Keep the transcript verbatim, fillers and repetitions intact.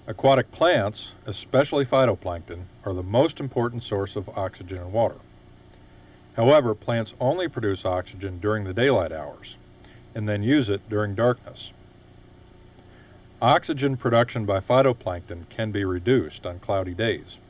Aquatic plants, especially phytoplankton, are the most important source of oxygen in water. However, plants only produce oxygen during the daylight hours and then use it during darkness. Oxygen production by phytoplankton can be reduced on cloudy days.